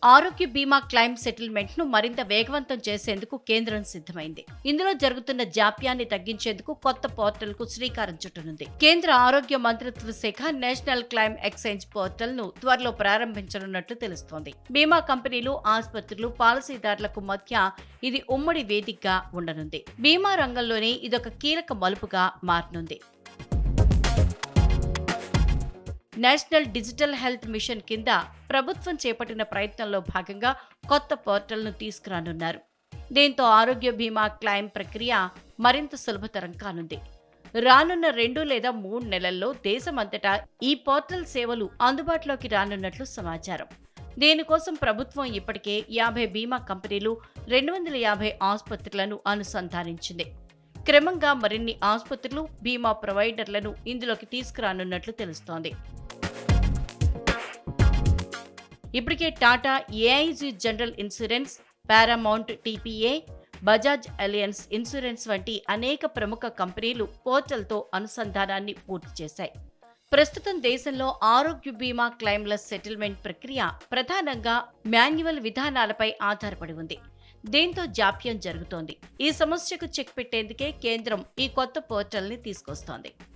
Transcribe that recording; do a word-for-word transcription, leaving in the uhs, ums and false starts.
ఆరోగ్య బీమా claim settlement ను మరింత వేగవంతం చేసేందుకు కేంద్రం సిద్ధమైంది. ఇందులో జరుగుతున్న జాప్యాన్ని తగ్గించేందుకు కొత్త పోర్టల్ కు శ్రీకారం చుట్టనుంది. కేంద్ర ఆరోగ్య మంత్రిత్వ శాఖ నేషనల్ క్లెయిమ్ ఎక్స్చేంజ్ పోర్టల్ ను త్వరలో ప్రారంభించనున్నట్లు తెలుస్తోంది. బీమా కంపెనీలు, ఆసుపత్రులు, పాలసీదారులకు మధ్య ఇది ఉమ్మడి వేదికగా ఉండనుంది. బీమా రంగంలోనే ఇదొక కీలక మలుపుగా మారనుంది. నేషనల్ డిజిటల్ హెల్త్ మిషన్ కింద ప్రభుత్వం చేపట్టిన ప్రయత్నంలో భాగంగా కొత్త పోర్టల్ను తీసుకురానున్నారు. దీంతో ఆరోగ్య బీమా క్లెయిమ్ ప్రక్రియ మరింత సులభతరం కానుంది. రానున్న రెండు లేదా మూడు నెలల్లో దేశమంతటా ఈ పోర్టల్ సేవలు అందుబాటులోకి రానున్నట్లు సమాచారం. దీనికోసం ప్రభుత్వం ఇప్పటికే యాభై బీమా కంపెనీలు, రెండు వందల యాభై ఆసుపత్రులను అనుసంధానించింది. క్రమంగా మరిన్ని ఆసుపత్రులు, బీమా ప్రొవైడర్లను ఇందులోకి తీసుకురానున్నట్లు తెలుస్తోంది. ఇప్పటికే Tata, AIG general insurance, Paramount TPA, Bajaj Allianz insurance వంటి అనేక ప్రముఖ కంపెనీలు పోర్టల్తో అనుసంధానాన్ని పూర్తి చేశాయి. ప్రస్తుతం దేశంలో ఆరోగ్య బీమా క్లెయిమ్ల సెటిల్మెంట్ ప్రక్రియ ప్రధానంగా మాన్యువల్ విధానాలపై ఆధారపడి ఉంది. దీంతో జాప్యం జరుగుతోంది. ఈ సమస్యకు చెక్ పెట్టేందుకే కేంద్రం ఈ కొత్త పోర్టల్ని తీసుకొస్తోంది.